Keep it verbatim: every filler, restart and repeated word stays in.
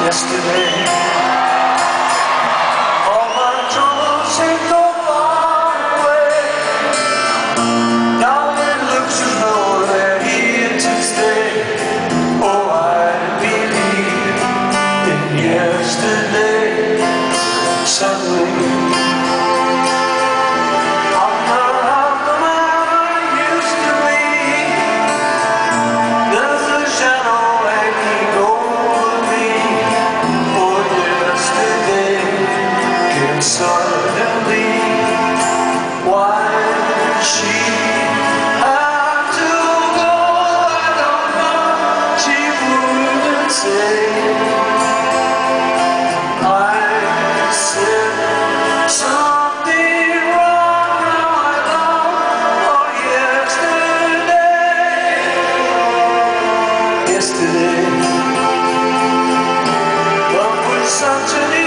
yesterday. All my troubles seem so far away. Now it looks as though they're here to stay. Oh, I believe in yesterday. Suddenly suddenly, why did she have to go? I don't know, she wouldn't say. I said something wrong, now I long for yesterday. Yesterday, love was such an